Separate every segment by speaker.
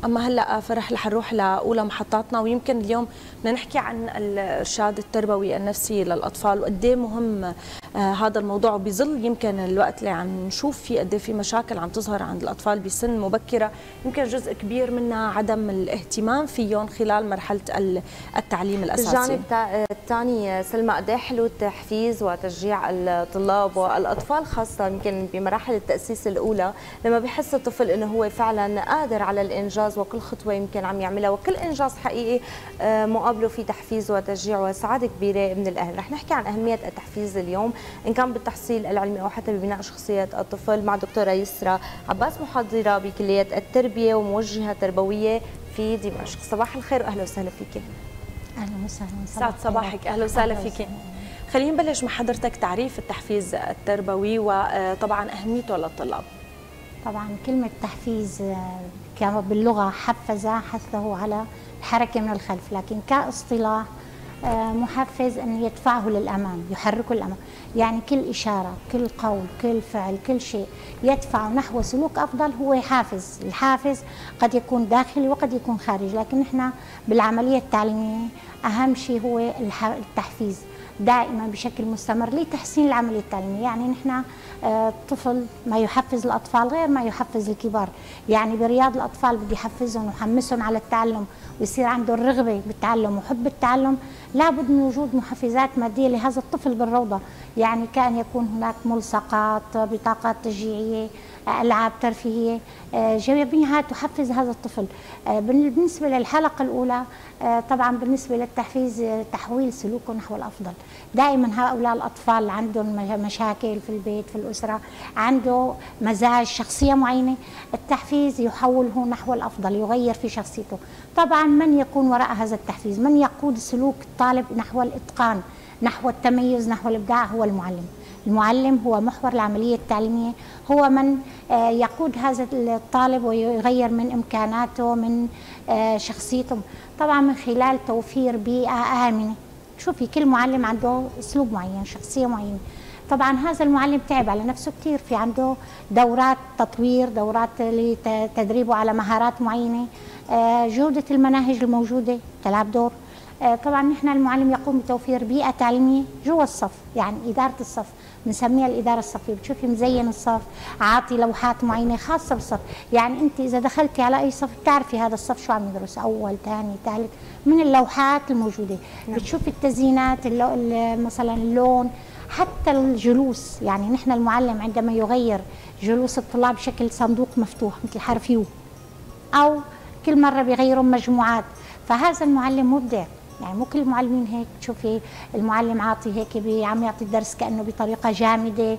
Speaker 1: اما هلا فرح رح نروح لاولى محطاتنا، ويمكن اليوم بدنا نحكي عن الارشاد التربوي النفسي للاطفال وقد ايه مهم هذا الموضوع، وبظل يمكن الوقت اللي عم نشوف فيه قد ايه في مشاكل عم تظهر عند الاطفال بسن مبكره، يمكن جزء كبير منها عدم الاهتمام فيهم خلال مرحله التعليم الاساسي.
Speaker 2: الجانب الثاني سلمى، قد ايه حلو التحفيز وتشجيع الطلاب والاطفال خاصه يمكن بمراحل التاسيس الاولى، لما بحس الطفل انه هو فعلا قادر على الانجاز وكل خطوه يمكن عم يعملها وكل انجاز حقيقي مقابله في تحفيز وتشجيع وسعاده كبيره من الاهل. رح نحكي عن اهميه التحفيز اليوم ان كان بالتحصيل العلمي او حتى ببناء شخصيه الطفل مع دكتوره يسرا عباس، محاضره بكليه التربيه وموجهه تربويه في دمشق. صباح الخير واهلا وسهلا فيك.
Speaker 3: اهلا وسهلا.
Speaker 1: سعد صباحك، اهلا وسهلا فيك. خلينا نبلش مع حضرتك تعريف التحفيز التربوي وطبعا اهميته للطلاب.
Speaker 3: طبعا كلمه تحفيز كما باللغه حثه على الحركه من الخلف، لكن كاصطلاح محفز ان يدفعه للامام، يحركه للامام، يعني كل اشاره، كل قول، كل فعل، كل شيء يدفعه نحو سلوك افضل هو حافز. الحافز قد يكون داخلي وقد يكون خارجي، لكن احنا بالعمليه التعليميه اهم شيء هو التحفيز دائما بشكل مستمر لتحسين العمليه التعليميه. يعني نحن الطفل ما يحفز الاطفال غير ما يحفز الكبار، يعني برياض الاطفال بدي احفزهم وحمسهم على التعلم ويصير عنده الرغبه بالتعلم وحب التعلم، لابد من وجود محفزات ماديه لهذا الطفل بالروضه، يعني كان يكون هناك ملصقات، بطاقات تشجيعيه، العاب ترفيهيه، جميعها تحفز هذا الطفل. بالنسبه للحلقه الاولى طبعا بالنسبه للتحفيز تحويل سلوكه نحو الافضل. دائما هؤلاء الاطفال عندهم مشاكل في البيت في الاسره، عنده مزاج شخصيه معينه، التحفيز يحوله نحو الافضل، يغير في شخصيته. طبعا من يكون وراء هذا التحفيز، من يقود سلوك الطالب نحو الاتقان، نحو التميز، نحو الابداع، هو المعلم. المعلم هو محور العمليه التعليميه، هو من يقود هذا الطالب ويغير من امكاناته، من شخصيته، طبعا من خلال توفير بيئه امنه. شوفي كل معلم عنده اسلوب معين، شخصيه معينه. طبعا هذا المعلم تعب على نفسه كثير، في عنده دورات تطوير، دورات لتدريبه على مهارات معينه، جوده المناهج الموجوده تلعب دور. طبعا نحن المعلم يقوم بتوفير بيئه تعليميه جوا الصف، يعني اداره الصف بنسميها الاداره الصفيه، بتشوفي مزين الصف، عاطي لوحات معينه خاصه بالصف، يعني انت اذا دخلتي على اي صف بتعرفي هذا الصف شو عم يدرس، اول، ثاني، ثالث، من اللوحات الموجوده. نعم. بتشوفي التزيينات، مثلا اللون، حتى الجلوس، يعني نحن المعلم عندما يغير جلوس الطلاب بشكل صندوق مفتوح مثل حرف يو، او كل مره بيغيروا مجموعات، فهذا المعلم مبدع. يعني مو كل المعلمين هيك، تشوفي المعلم عاطي هيك عم يعطي الدرس كانه بطريقه جامده،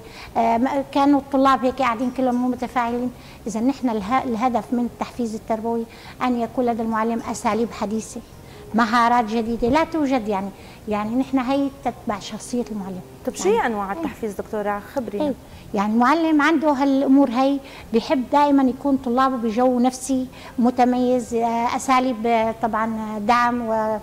Speaker 3: كانوا الطلاب هيك قاعدين كلهم مو متفاعلين. اذا نحن الهدف من التحفيز التربوي ان يكون لدى المعلم اساليب حديثه، مهارات جديده لا توجد، يعني نحن هي تتبع شخصيه المعلم.
Speaker 2: طيب شو هي انواع التحفيز دكتوره؟ خبرينا.
Speaker 3: يعني المعلم عنده هالامور هي، بيحب دائما يكون طلابه بجو نفسي متميز، اساليب طبعا دعم،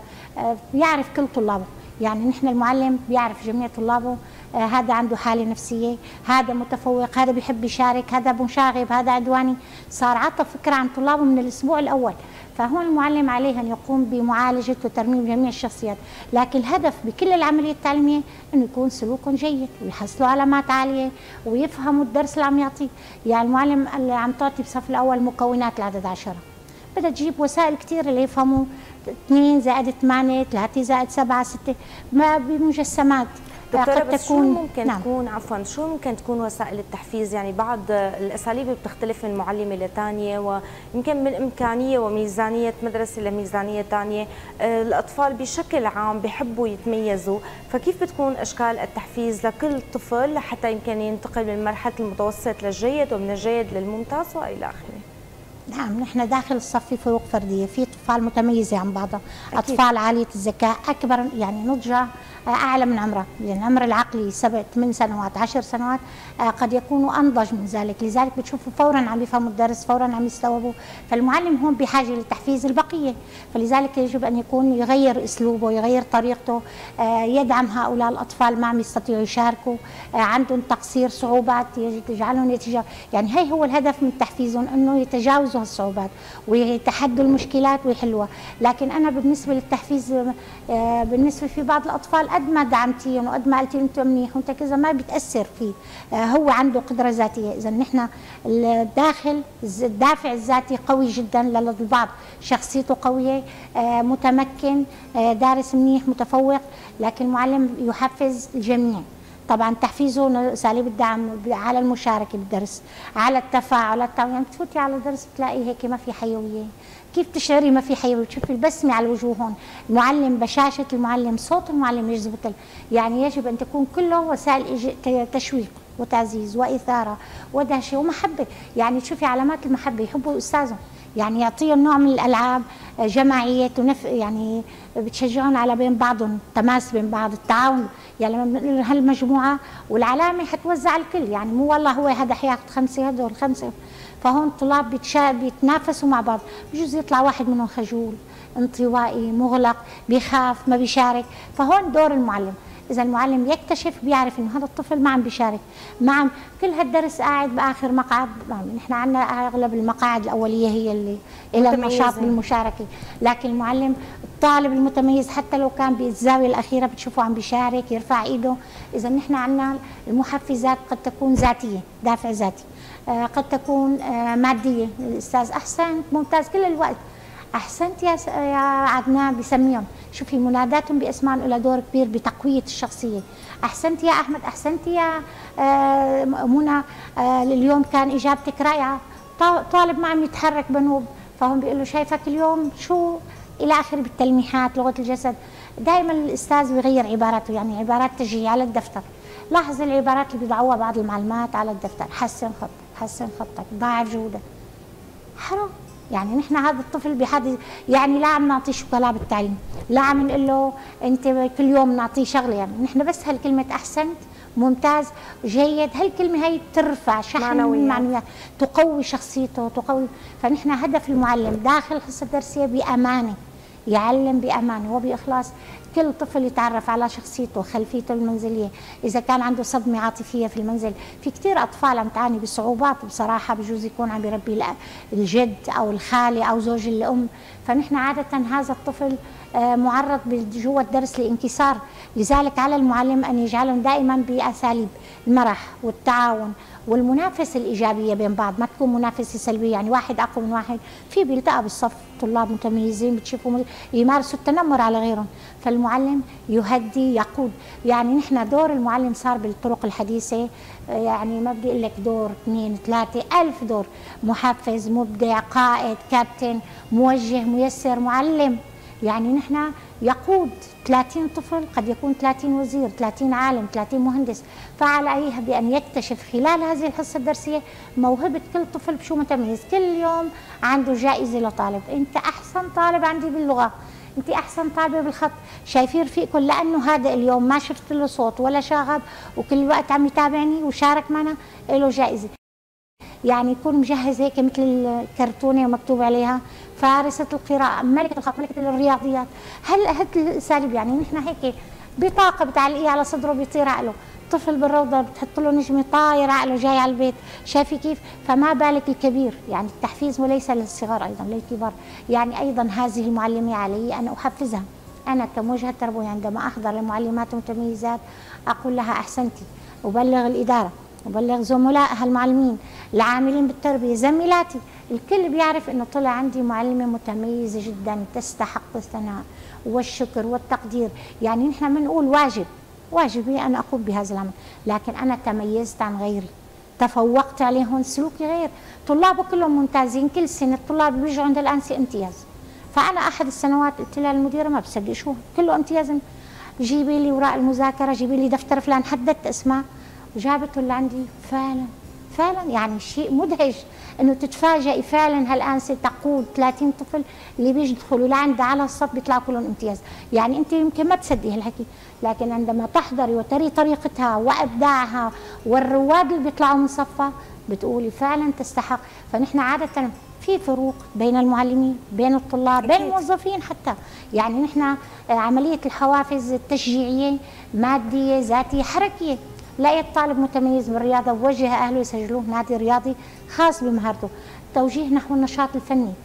Speaker 3: ويعرف كل طلابه. يعني نحن المعلم بيعرف جميع طلابه، هذا عنده حاله نفسيه، هذا متفوق، هذا بيحب يشارك، هذا مشاغب، هذا عدواني، صار عطى فكره عن طلابه من الاسبوع الاول. فهون المعلم عليه ان يقوم بمعالجه وترميم جميع الشخصيات، لكن الهدف بكل العمليه التعليميه انه يكون سلوكهم جيد ويحصلوا علامات عاليه ويفهموا الدرس اللي عم يعطيه. يعني المعلم اللي عم تعطي بصف الاول مكونات العدد 10، بدها تجيب وسائل كثير اللي يفهموا 2 زائد 8 3 زائد 7 6 ما بمجسمات.
Speaker 2: دكتورة بس شو ممكن تكون شو ممكن تكون وسائل التحفيز؟ يعني بعض الاساليب بتختلف من معلمه لثانيه، ويمكن من امكانيه وميزانيه مدرسه لميزانيه ثانيه، الاطفال بشكل عام بيحبوا يتميزوا، فكيف بتكون اشكال التحفيز لكل طفل لحتى يمكن ينتقل من مرحله المتوسط للجيد ومن الجيد للممتاز والى اخره؟
Speaker 3: نعم، نحن داخل الصف في فروق فرديه، في اطفال متميزه عن بعضها، اطفال عاليه الذكاء اكبر يعني نضجها اعلى من عمره، لان العمر العقلي 7 8 سنوات 10 سنوات قد يكونوا انضج من ذلك، لذلك بتشوفوا فورا عم يفهموا الدرس، فورا عم يستوعبوا. فالمعلم هون بحاجه لتحفيز البقيه، فلذلك يجب ان يكون يغير اسلوبه، يغير طريقته، يدعم هؤلاء الاطفال ما عم يستطيعوا يشاركوا، عندهم تقصير، صعوبات، يجعلهم يتجاوزوا. يعني هي هو الهدف من تحفيزهم، انه يتجاوزوا الصعوبات ويتحدوا المشكلات ويحلوها. لكن انا بالنسبه للتحفيز بالنسبه في بعض الاطفال قد ما دعمتيهم وقد ما قلتي انت منيح وانت كذا ما بتاثر فيه، هو عنده قدره ذاتيه. اذا نحن الدافع الذاتي قوي جدا للبعض، شخصيته قويه، متمكن، دارس منيح، متفوق، لكن المعلم يحفز الجميع. طبعا تحفيزه اساليب الدعم على المشاركه بالدرس، على التفاعل، يعني بتفوتي على الدرس بتلاقي هيك ما في حيويه، كيف تشعري ما في حيويه؟ بتشوفي البسمه على الوجوه هون، المعلم، بشاشه المعلم، صوت المعلم يجذب. يعني يجب ان تكون كله وسائل تشويق وتعزيز واثاره ودهشه ومحبه. يعني تشوفي علامات المحبه، يحبوا استاذهم، يعني يعطيهم نوع من الالعاب، جماعيه يعني بتشجعهم على بين بعضهم، تماس بين بعض، التعاون. يعني لما بنقول هالمجموعه والعلامه حتوزع على الكل، يعني مو والله هو هذا حياخذ 5 هدول 5. فهون الطلاب بيتنافسوا مع بعض، بجوز يطلع واحد منهم خجول، انطوائي، مغلق، بيخاف، ما بيشارك. فهون دور المعلم، إذا المعلم يكتشف بيعرف إنه هذا الطفل ما عم بيشارك، ما عم كل هالدرس قاعد بآخر مقعد. نحن عندنا أغلب المقاعد الأولية هي اللي إلى النشاط بالمشاركة، لكن المعلم الطالب المتميز حتى لو كان بالزاوية الأخيرة بتشوفه عم بيشارك، يرفع إيده. إذا نحن عندنا المحفزات قد تكون ذاتية، دافع ذاتي، قد تكون مادية، الأستاذ أحسنت، ممتاز، كل الوقت أحسنت يا عدنان بسميهم، شوفي مناداتهم بأسماء لها دور كبير بتقوية الشخصية. أحسنت يا أحمد، أحسنت يا منى، اليوم كان إجابتك رائعة. طالب ما عم يتحرك بنوب، فهم بيقول له شايفك اليوم شو إلى آخره بالتلميحات، لغة الجسد. دائما الأستاذ بيغير عباراته، يعني عبارات تجي على الدفتر. لاحظ العبارات اللي بيضعوها بعض المعلمات على الدفتر، حسن خطك، حسن خطك، ضاعف جودك. حرام، يعني نحن هذا الطفل بحد، يعني لا عم نعطيه شوكولا بالتعليم، لا عم نقول له انت كل يوم نعطيه شغله، يعني نحن بس هالكلمه احسنت، ممتاز، جيد، هالكلمه هي بترفع شحن المعنويات، تقوي شخصيته، تقوي. فنحن هدف المعلم داخل الحصه الدرسيه بامانه، يعلم بامانه وباخلاص. كل طفل يتعرف على شخصيته، خلفيته المنزليه، اذا كان عنده صدمه عاطفيه في المنزل. في كثير اطفال عم تعاني بصعوبات بصراحه، بجوز يكون عم يربي الجد او الخاله او زوج الام. فنحن عاده هذا الطفل معرض جوا الدرس لانكسار، لذلك على المعلم ان يجعلهم دائما باساليب المرح والتعاون والمنافسه الايجابيه بين بعض، ما تكون منافسه سلبيه، يعني واحد اقوى من واحد. في بيلتقى بالصف طلاب متميزين بتشوفوا يمارسوا التنمر على غيرهم، فالمعلم يهدي، يقود. يعني نحن دور المعلم صار بالطرق الحديثه، يعني ما بدي اقول لك دور 2 3 ألف دور، محفز، مبدع، قائد، كابتن، موجه، ميسر، معلم. يعني نحن يقود 30 طفل، قد يكون 30 وزير، 30 عالم، 30 مهندس. فعليه بأن يكتشف خلال هذه الحصة الدرسية موهبة كل طفل بشو متميز. كل يوم عنده جائزة لطالب، أنت أحسن طالب عندي باللغة، أنت أحسن طالبة بالخط، شايفين رفيقكم، لأنه هذا اليوم ما شفت له صوت ولا شاغب وكل الوقت عم يتابعني وشارك معنا، له جائزة. يعني يكون مجهز هيك مثل الكرتونه ومكتوب عليها فارسه القراءه، ملكه الخط، ملكه الرياضيات. هل الاساليب، يعني نحن هيك بطاقه بتعلقيها على صدره بيطير عقله، طفل بالروضه بتحط له نجمه طاير عقله جاي على البيت، شايفي كيف؟ فما بالك الكبير، يعني التحفيز وليس للصغار ايضا للكبار. يعني ايضا هذه المعلمه علي ان احفزها. انا كموجهه تربويه عندما احضر لمعلمات متميزات اقول لها احسنتي، وبلغ الاداره، وبلغ زملائها المعلمين، العاملين بالتربيه، زميلاتي، الكل بيعرف انه طلع عندي معلمه متميزه جدا تستحق الثناء والشكر والتقدير. يعني نحن بنقول واجبي ان اقوم بهذا العمل، لكن انا تميزت عن غيري، تفوقت عليهم، سلوكي غير. طلابه كلهم ممتازين، كل سنه الطلاب اللي بيجوا عند الانسه امتياز. فانا احد السنوات قلت لها المديره ما بصدق شو كله امتياز، جيبي لي وراء المذاكره، جيبي لي دفتر فلان، حددت اسماء وجابته اللي عندي. فعلا يعني شيء مدهش انه تتفاجئي فعلا هالانسه تقود 30 طفل اللي بيدخلوا لعندها على الصف بيطلعوا كلهم امتياز. يعني انت يمكن ما تصدقي هالحكي، لكن عندما تحضري وتري طريقتها وابداعها والرواد اللي بيطلعوا من صفها بتقولي فعلا تستحق. فنحن عاده في فروق بين المعلمين، بين الطلاب، بين الموظفين حتى. يعني نحن عمليه الحوافز التشجيعيه ماديه ذاتيه حركيه. لقيت طالب متميز بالرياضه ووجه اهله يسجلوه نادي رياضي خاص بمهارته. توجيه نحو النشاط الفني،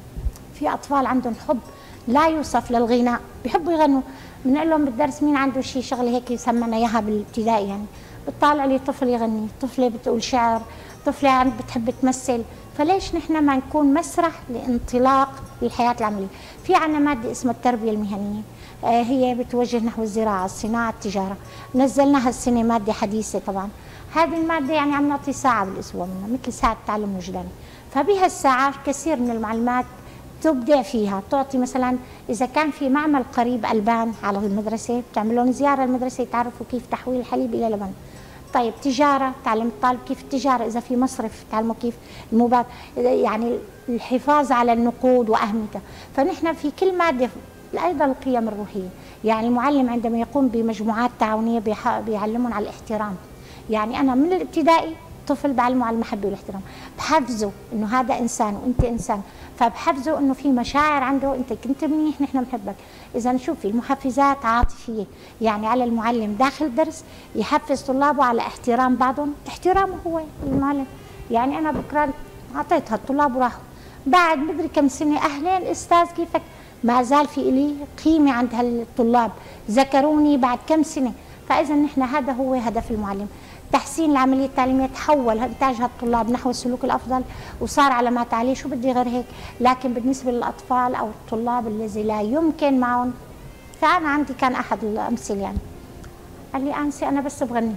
Speaker 3: في اطفال عندهم حب لا يوصف للغناء، بيحبوا يغنوا. بنقول لهم بالدرس مين عنده شيء شغله هيك سمعنا اياها بالابتدائي، يعني بتطالع لي طفل يغني، طفله بتقول شعر، طفله بتحب تمثل. فليش نحن ما نكون مسرح لانطلاق للحياه العمليه؟ في عندنا ماده اسمها التربيه المهنيه، هي بتوجه نحو الزراعه، الصناعه، التجاره. نزلناها السنه ماده حديثه طبعا. هذه الماده يعني عم نعطي ساعه بالاسبوع منها، مثل ساعه التعلم الوجداني. فبهالساعه كثير من المعلمات تبدع فيها، تعطي مثلا اذا كان في معمل قريب البان على المدرسه بتعملون زياره للمدرسه يتعرفوا كيف تحويل الحليب الى لبن. طيب تجاره، تعلم الطالب كيف التجاره، اذا في مصرف تعلموا كيف المبادره، يعني الحفاظ على النقود واهميتها. فنحن في كل ماده ايضا القيم الروحيه، يعني المعلم عندما يقوم بمجموعات تعاونيه بيعلمهم على الاحترام. يعني انا من الابتدائي طفل بعلمه على المحبه والاحترام، بحفزه انه هذا انسان وانت انسان، فبحفزه انه في مشاعر عنده، انت كنت منيح نحن بنحبك. اذا شوفي المحفزات عاطفيه، يعني على المعلم داخل الدرس يحفز طلابه على احترام بعضهم، احترامه هو المعلم. يعني انا بكره اعطيتها الطلاب وراحوا، بعد مدري كم سنه اهلين استاذ كيفك، ما زال في لي قيمه عند هالطلاب، ذكروني بعد كم سنه. فاذا نحن هذا هو هدف المعلم، تحسين العمليه التعليميه، تحول انتاج هالطلاب نحو السلوك الافضل وصار علامات عليه. شو بدي غير هيك؟ لكن بالنسبه للاطفال او الطلاب الذي لا يمكن معهم، فانا عندي كان احد الامثله يعني قال لي انسي انا بس بغني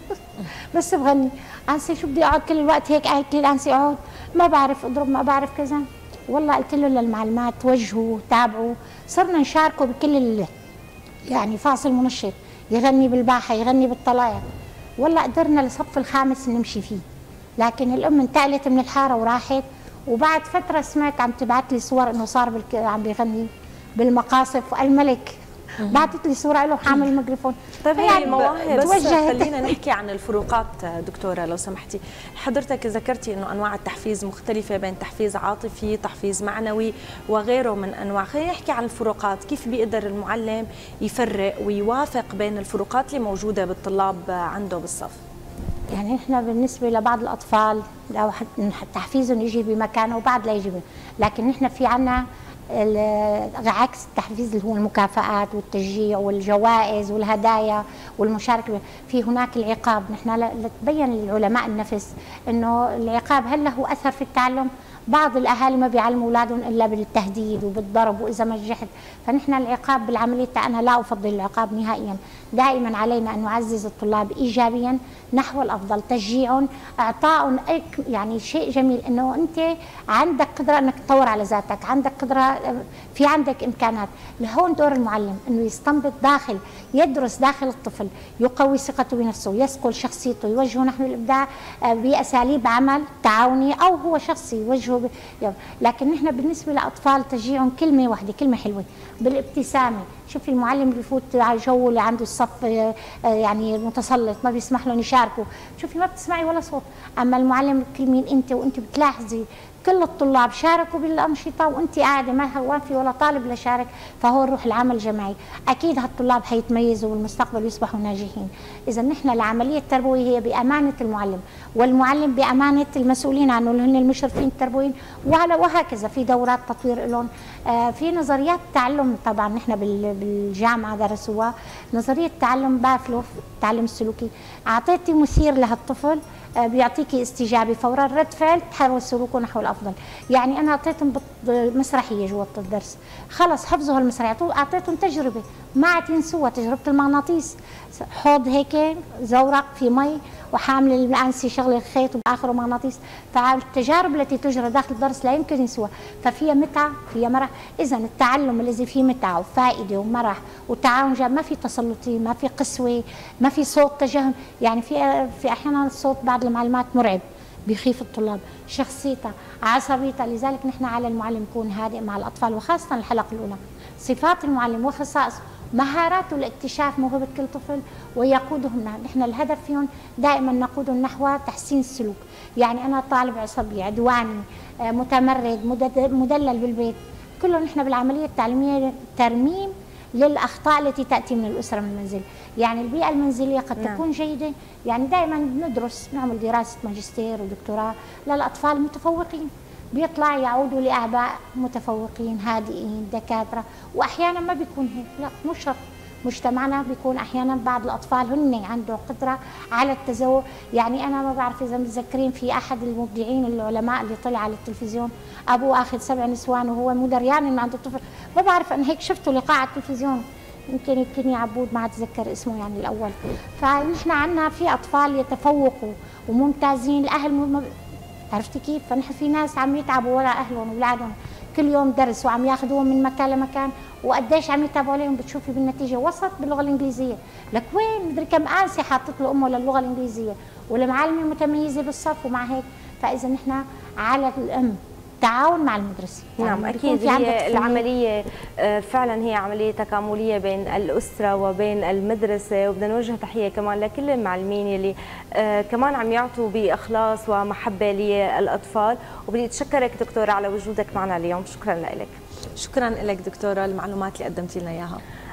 Speaker 3: بس بغني. انسي شو بدي اقعد كل الوقت هيك؟ قالت لي انسي اقعد ما بعرف اضرب ما بعرف كذا. والله قلت له للمعلمات وجهوا تابعوا، صرنا نشاركه بكل يعني فاصل منشط، يغني بالباحه يغني بالطلايا. والله قدرنا للصف الخامس نمشي فيه. لكن الام انتقلت من الحاره وراحت، وبعد فتره سمعت عم تبعت لي صور انه صار عم بيغني بالمقاصف والملك. بعثت لي صوره له حامل الميكروفون.
Speaker 1: طيب هي المواهب، بس خلينا نحكي عن الفروقات دكتوره لو سمحتي. حضرتك ذكرتي انه انواع التحفيز مختلفه بين تحفيز عاطفي، تحفيز معنوي وغيره من انواع. خلينا نحكي عن الفروقات، كيف بيقدر المعلم يفرق ويوافق بين الفروقات اللي موجوده بالطلاب عنده بالصف؟
Speaker 3: يعني احنا بالنسبه لبعض الاطفال لو تحفيزهم يجي بمكانه وبعد لا يجي، لكن احنا في عنا عكس التحفيز اللي هو المكافآت والتشجيع والجوائز والهدايا والمشاركة. في هناك العقاب. نحن لتبين للعلماء النفس انه العقاب هل له اثر في التعلم؟ بعض الاهالي ما بيعلموا اولادهم الا بالتهديد وبالضرب واذا ما نجحت. فنحن العقاب بالعمليه انا لا افضل العقاب نهائيا. دائما علينا ان نعزز الطلاب ايجابيا نحو الافضل، تشجيعهم، اعطائهم يعني شيء جميل انه انت عندك قدره انك تطور على ذاتك، عندك قدره، في عندك امكانات. لهون دور المعلم انه يستنبط داخل، يدرس داخل الطفل، يقوي ثقته بنفسه، يصقل شخصيته، يوجهه نحو الابداع باساليب عمل تعاوني او هو شخصي يوجهه لكن نحن بالنسبه لاطفال تشجيعهم كلمه واحده، كلمه حلوه بالابتسامه. شوفي المعلم اللي بفوت على الجو اللي عنده الصف يعني متسلط ما بيسمح لهم يشاركوا، شوفي ما بتسمعي ولا صوت. اما المعلم الكلمين انت وانت بتلاحظي كل الطلاب شاركوا بالانشطه وانت قاعده ما في ولا طالب لا شارك، فهو روح العمل الجماعي. اكيد هالطلاب حيتميزوا بالمستقبل ويصبحوا ناجحين. اذا نحن العمليه التربويه هي بامانه المعلم، والمعلم بامانه المسؤولين عنه اللي هن المشرفين التربويين، وهكذا في دورات تطوير لهم. في نظريات تعلم طبعا نحن بالجامعه درسوها، نظريه تعلم بافلوف، التعلم السلوكي. اعطيتي مثير لهالطفل بيعطيكي استجابه فورا، رد فعل تحول سلوكه نحو الافضل. يعني انا اعطيتهم مسرحيه جوه الدرس، خلص حفظوا هالمسرحيه، اعطيتهم تجربه ما عاد ينسوها، تجربه المغناطيس، حوض هيك زورق في مي وحامل الانسي شغله الخيط وباخره مغناطيس. فالتجارب التي تجرى داخل الدرس لا يمكن ينسوها، ففيها متعه فيها مرح. اذا التعلم الذي فيه متعه وفائده ومرح وتعاون جاد، ما في تسلطي، ما في قسوه، ما في صوت تجهم. يعني في احيانا صوت بعض المعلمات مرعب، بيخيف الطلاب، شخصيته، عصبيته. لذلك نحن على المعلم يكون هادئ مع الأطفال، وخاصة الحلقة الأولى. صفات المعلم وخصائصه، مهاراته لاكتشاف موهبة كل طفل ويقودهم. نحن الهدف فيهم دائما نقودهم نحو تحسين السلوك. يعني أنا طالب عصبي، عدواني، متمرد، مدلل بالبيت، كله نحن بالعملية التعليمية ترميم للأخطاء التي تأتي من الأسرة من المنزل. يعني البيئة المنزلية قد تكون جيدة، يعني دائما ندرس، نعمل دراسة ماجستير ودكتوراه للأطفال المتفوقين، بيطلع يعودوا لآباء متفوقين هادئين دكاترة، وأحيانا ما بيكون هيك، لا مش شرط. مجتمعنا بيكون أحيانا بعض الأطفال هن عنده قدرة على التزوج. يعني أنا ما بعرف إذا متذكرين في أحد المبدعين العلماء اللي طلع على التلفزيون أبوه أخذ 7 نسوان وهو مو دريان إنه عنده طفل. ما بعرف، أنا هيك شفته لقاء على التلفزيون، يمكن يا عبود ما أتذكر اسمه يعني الأول. فنحن عندنا في أطفال يتفوقوا وممتازين، الأهل عرفتي كيف؟ فنحن في ناس عم يتعبوا ولا أهلهم وأولادهم كل يوم درس وعم ياخذوهم من مكان لمكان، وقديش عم يتابعوا عليهم. بتشوفي بالنتيجه وسط باللغه الانجليزيه، لك وين مدري كم انسه حاطط له امه للغه الانجليزيه، والمعلمه متميزه بالصف ومع هيك. فاذا نحن على الام تعاون مع المدرسين.
Speaker 2: نعم اكيد، هي العمليه فعلا هي عمليه تكامليه بين الاسره وبين المدرسه، وبدنا نوجه تحيه كمان لكل المعلمين يلي كمان عم يعطوا باخلاص ومحبه للاطفال. وبدي اتشكرك دكتوره على وجودك معنا اليوم، شكرا لك.
Speaker 1: شكرا لك دكتوره، المعلومات اللي قدمتي لنا اياها.